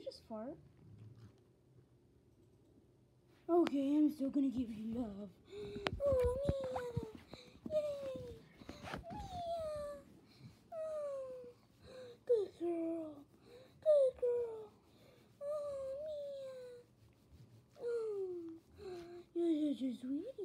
just fart? Okay, I'm still gonna give you love. Oh, Mia! Yay! Mia! Oh, good girl. Good girl. Oh, Mia. Oh, you're such a sweetie.